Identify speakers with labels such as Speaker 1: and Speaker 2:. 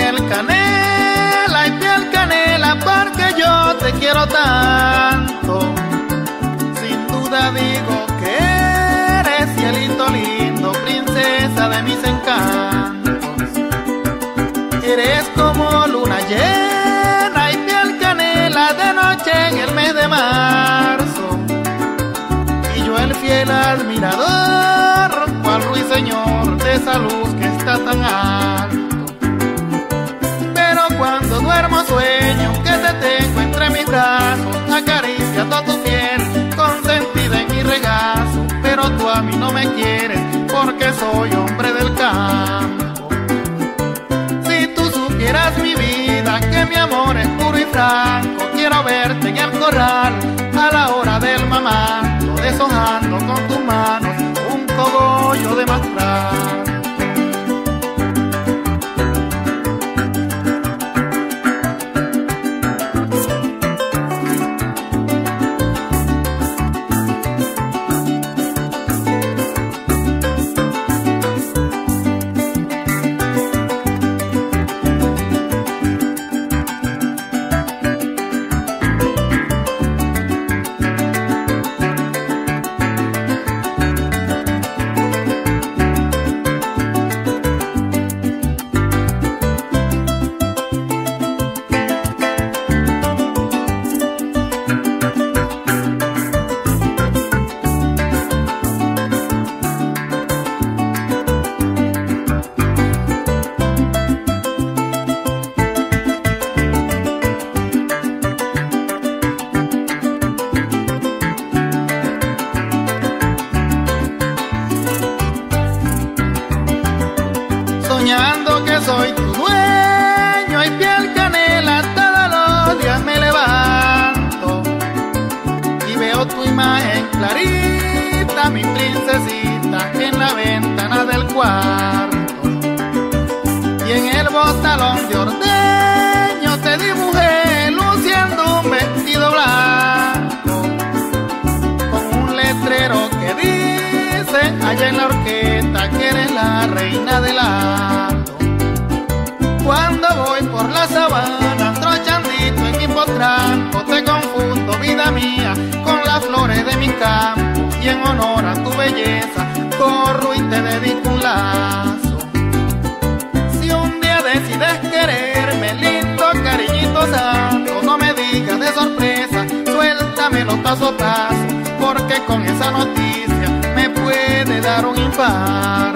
Speaker 1: piel canela, porque yo te quiero tanto. Sin duda digo que eres cielito lindo, princesa de mis encantos. Eres como luna llena y piel canela de noche en el mes de marzo. Y yo el fiel admirador, cual ruiseñor de esa luz que está tan alto. Pero cuando duermo sueño que te tengo entre mis brazos, acariciando tu piel consentida en mi regazo. Pero tú a mí no me quieres porque soy hombre del campo. Si tú supieras mi vida, que mi amor es puro y franco, quiero verte en el corral a la hora del mamato, deshojando con tus manos un cogollo de mastrar. Soñando que soy tu dueño y piel canela, todos los días me levanto y veo tu imagen clarita, mi princesita, en la ventana del cuarto. Y en el botalón de ordeño te dibujé luciendo un vestido blanco, con un letrero que dice allá en la horqueta que eres la reina del hato. Cuando voy por la sabana trochandito en mi potranco, te confundo, vida mía, con las flores de mi campo, y en honor a tu belleza corro y te dedico un lazo. Si un día decides quererme, lindo cariñito santo, no me digas de sorpresa, suéltamelo paso a paso, porque con esa noticia me puede dar un infarto.